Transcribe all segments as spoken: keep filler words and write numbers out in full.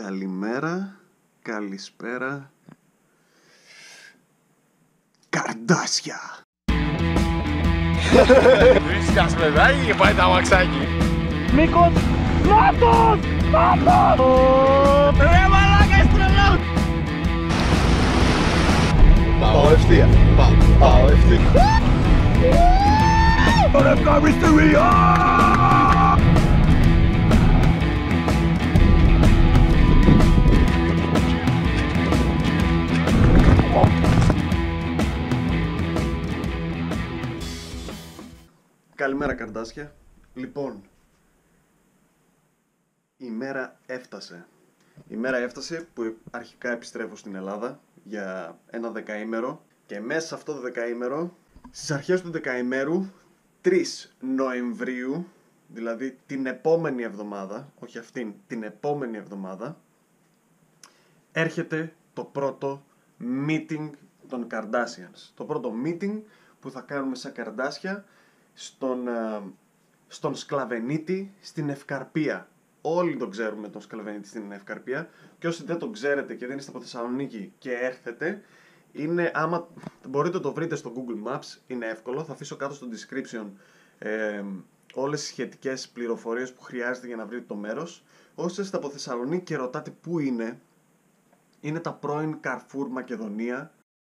Καλημέρα, καλησπέρα. Καρντάσια. Βρίσκας παιδάκι και πάει το αμαξάκι. Μίκος, Νάτος, Νάτος! Ρε μαλάκα, είσαι τρελός. Πάω ευθεία, πάω, πάω ευθεία. Ωραία καμιστερία! Καλημέρα καρντάσια. Λοιπόν, η μέρα έφτασε. Η μέρα έφτασε που αρχικά επιστρέφω στην Ελλάδα για ένα δεκαήμερο και μέσα σε αυτό το δεκαήμερο, στις αρχές του δεκαημέρου, τρεις Νοεμβρίου, δηλαδή την επόμενη εβδομάδα, όχι αυτήν, την επόμενη εβδομάδα, έρχεται το πρώτο meeting των Kardashians. Το πρώτο meeting που θα κάνουμε σαν καρντάσια στον, στον Σκλαβενίτη στην Ευκαρπία. Όλοι τον ξέρουμε τον Σκλαβενίτη στην Ευκαρπία και όσοι δεν τον ξέρετε και δεν είστε από Θεσσαλονίκη και έρθετε, είναι, άμα μπορείτε να το βρείτε στο Google Maps, είναι εύκολο, θα αφήσω κάτω στο description ε, όλες τις σχετικές πληροφορίες που χρειάζεται για να βρείτε το μέρος. Όσοι είστε από Θεσσαλονίκη και ρωτάτε πού είναι, είναι τα πρώην Carrefour Μακεδονία,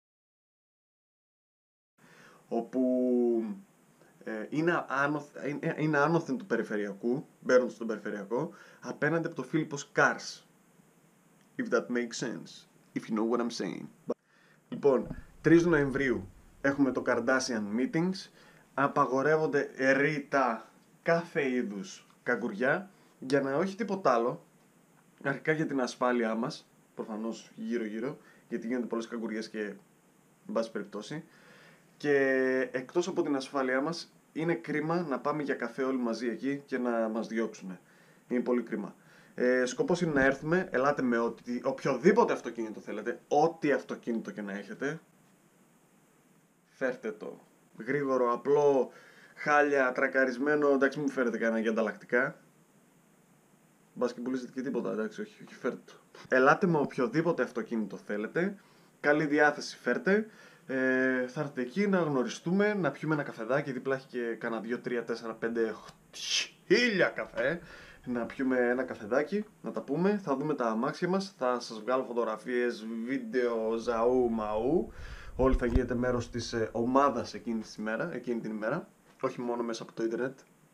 όπου ε, είναι, άνωθ, είναι, είναι άνωθεν του περιφερειακού, μπαίνοντας στον περιφερειακό, απέναντι από το Φίλιππος Cars. If that makes sense. If you know what I'm saying. Λοιπόν, τρεις Νοεμβρίου έχουμε το Kardashian Meetings. Απαγορεύονται ρητά κάθε είδους καγκουριά, για να όχι τίποτα άλλο, αρχικά για την ασφάλειά μας, προφανώς γύρω γύρω, γιατί γίνονται πολλές καγκουριές και εν πάση περιπτώσει, και εκτός από την ασφάλειά μας είναι κρίμα να πάμε για καφέ όλοι μαζί εκεί και να μας διώξουν. Είναι πολύ κρίμα. Ε, σκοπός είναι να έρθουμε, ελάτε με ό,τι, οποιοδήποτε αυτοκίνητο θέλετε, ό,τι αυτοκίνητο και να έχετε, φέρτε το. Γρήγορο, απλό, χάλια, τρακαρισμένο, εντάξει μην μου φέρετε κανένα για ανταλλακτικά. Μπας και πουλήσετε και τίποτα, εντάξει, όχι, όχι φέρτε το. Ελάτε με οποιοδήποτε αυτοκίνητο θέλετε, καλή διάθεση φέρτε. Ε, θα έρθετε εκεί να γνωριστούμε, να πιούμε ένα καφεδάκι, δίπλα έχει και κάνα δύο, τρία, τέσσερα, πέντε, χίλια καφέ. Να πιούμε ένα καφεδάκι, να τα πούμε, θα δούμε τα αμάξια μας, θα σας βγάλω φωτογραφίες, βίντεο, ζαού, μαού. Όλοι θα γίνετε μέρος της ε, ομάδας εκείνη, τη μέρα, εκείνη την ημέρα, όχι μόνο μέσα από το ίντερνετ.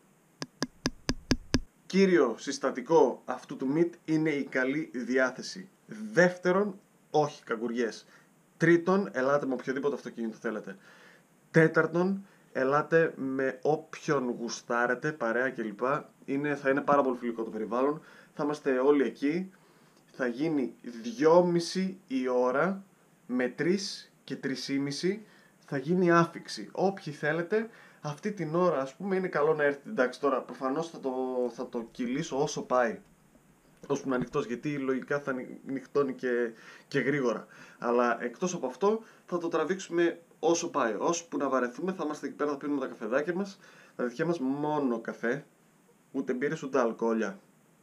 Κύριο συστατικό αυτού του meet είναι η καλή διάθεση. Δεύτερον, όχι καγκουριές. Τρίτον, ελάτε με οποιοδήποτε αυτοκίνητο θέλετε. Τέταρτον, ελάτε με όποιον γουστάρετε, παρέα κλπ. Είναι, θα είναι πάρα πολύ φιλικό το περιβάλλον. Θα είμαστε όλοι εκεί. Θα γίνει δυόμιση η ώρα με τρεις και τρεις και μισή θα γίνει άφιξη. Όποιοι θέλετε, αυτή την ώρα ας πούμε είναι καλό να έρθετε. Εντάξει, τώρα προφανώς θα το, θα το κυλήσω όσο πάει. Ώσπου είναι ανοιχτός, γιατί λογικά θα νυχτώνει και, και γρήγορα. Αλλά εκτός από αυτό θα το τραβήξουμε όσο πάει. Ώσπου να βαρεθούμε θα είμαστε εκεί πέρα, θα πίνουμε τα καφεδάκια μας. Τα τέτοια μας μόνο καφέ, ούτε μπύρες ούτε αλκοόλια.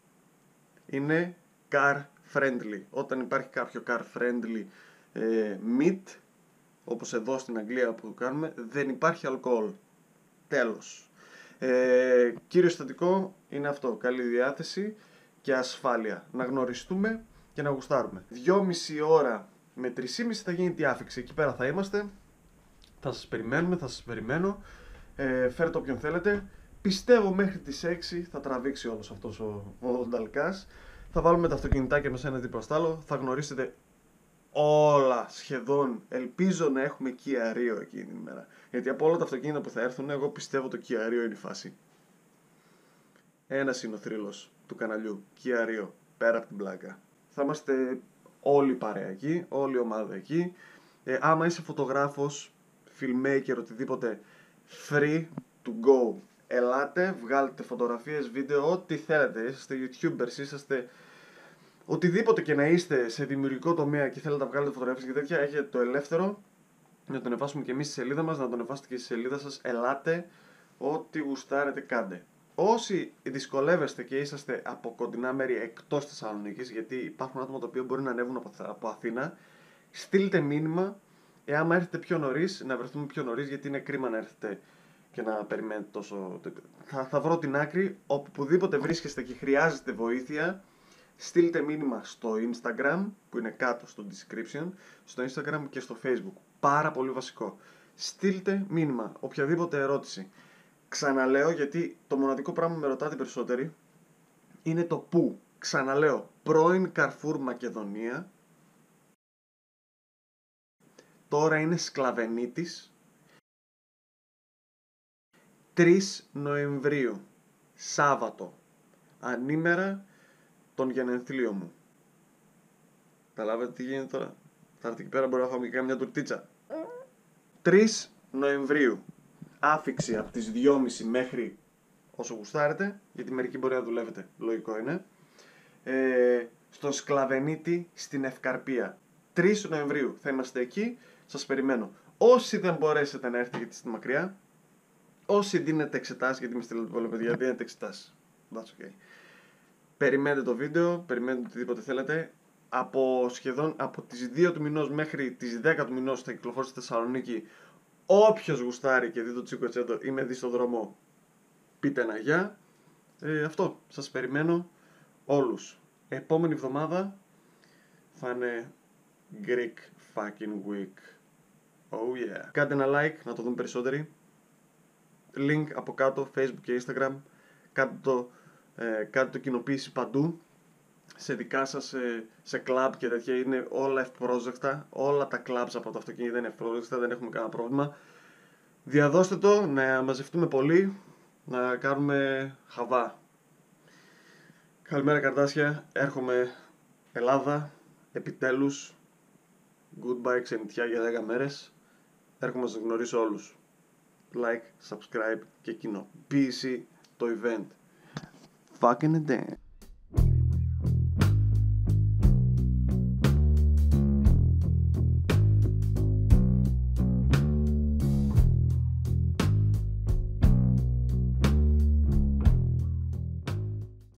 Είναι car friendly. Όταν υπάρχει κάποιο car friendly ε, meet, όπως εδώ στην Αγγλία που κάνουμε, δεν υπάρχει αλκοόλ. Τέλος. Ε, κύριο συστατικό είναι αυτό, καλή διάθεση και ασφάλεια. Να γνωριστούμε και να γουστάρουμε. Δυόμιση ώρα με τρεις και μισή θα γίνει τη άφιξη. Εκεί πέρα θα είμαστε. Θα σας περιμένουμε, θα σας περιμένω. Ε, φέρτε όποιον θέλετε. Πιστεύω μέχρι τις έξι θα τραβήξει όλος αυτός ο, ο Νταλκάς. Θα βάλουμε τα αυτοκινητάκια μας ένα δίπλα στο άλλο. Θα γνωρίσετε όλα σχεδόν. Ελπίζω να έχουμε Kia Rio εκείνη την ημέρα. Γιατί από όλα τα αυτοκίνητα που θα έρθουν, εγώ πιστεύω το Kia Rio είναι η φάση. Ένας είναι ο θρύλος του καναλιού, Kia Rio, πέρα από την πλάκα. Θα είμαστε όλοι παρέα εκεί, όλη η ομάδα εκεί. Ε, άμα είσαι φωτογράφος, filmmaker, οτιδήποτε, free to go. Ελάτε, βγάλετε φωτογραφίες, βίντεο, ό,τι θέλετε. Είσαστε YouTubers, είσαστε οτιδήποτε και να είστε σε δημιουργικό τομέα και θέλετε να βγάλετε φωτογραφίες και τέτοια, έχετε το ελεύθερο να το ανεβάσουμε και εμείς στη σελίδα μας, να το ανεβάσετε και στη σελίδα σας. Ελάτε, ό,τι γουστάρετε κάντε. Όσοι δυσκολεύεστε και είσαστε από κοντινά μέρη εκτός Θεσσαλονίκης, γιατί υπάρχουν άτομα τα οποία μπορεί να ανέβουν από, από Αθήνα, στείλτε μήνυμα, εάν έρθετε πιο νωρίς, να βρεθούμε πιο νωρίς, γιατί είναι κρίμα να έρθετε και να περιμένετε τόσο. Θα, θα βρω την άκρη, οπουδήποτε βρίσκεστε και χρειάζεστε βοήθεια, στείλτε μήνυμα στο Instagram, που είναι κάτω στο description, στο Instagram και στο Facebook. Πάρα πολύ βασικό. Στείλτε μήνυμα, οποιαδήποτε ερώτηση. Ξαναλέω, γιατί το μοναδικό πράγμα που με ρωτάτε περισσότεροι είναι το πού. Ξαναλέω, πρώην Carrefour Μακεδονία, τώρα είναι Σκλαβενίτης, τρεις Νοεμβρίου, Σάββατο, ανήμερα των γενεθλίων μου. Καταλάβατε τι γίνεται τώρα? Θα έρθει εκεί πέρα, μπορεί να φάμε και μια τουρτίτσα. τρεις Νοεμβρίου, άφιξη από τις δυόμιση μέχρι όσο γουστάρετε, γιατί μερικοί μπορεί να δουλεύετε, λογικό είναι, ε, στο Σκλαβενίτη στην Ευκαρπία. τρεις Νοεμβρίου θα είμαστε εκεί, σας περιμένω. Όσοι δεν μπορέσετε να έρθετε γιατί είστε μακριά, όσοι δίνετε εξετάσεις, γιατί με στείλετε πολλά παιδιά, δίνετε εξετάσεις. That's okay. Περιμένετε το βίντεο, περιμένετε οτιδήποτε θέλετε. Από σχεδόν από τις δύο του μηνός μέχρι τις δέκα του μηνός θα κυκλοφορήσει στη Θεσσαλονίκη. Όποιος γουστάρει και δει το Τσίκο Τσέτο ή με δει στον δρόμο, πείτε ένα γεια. Ε, αυτό, σας περιμένω όλους. Επόμενη εβδομάδα θα είναι Greek fucking week. Oh yeah. Κάντε ένα like να το δουν περισσότεροι. Link από κάτω, Facebook και Instagram. Κάντε το, ε, κάντε το κοινοποίηση παντού. Σε δικά σας, σε, σε κλαμπ και τέτοια, είναι όλα ευπρόσδεκτα. Όλα τα κλαμπs από το αυτοκίνητο είναι ευπρόσδεκτα, δεν έχουμε κανένα πρόβλημα. Διαδώστε το, να μαζευτούμε πολύ, να κάνουμε χαβά. Καλημέρα καρτάσια, έρχομαι Ελλάδα, επιτέλους. Goodbye ξενιτιά για δέκα μέρες. Έρχομαι να σας γνωρίσω όλους. Like, subscribe και κοινοποίηση το event. Fucking damn.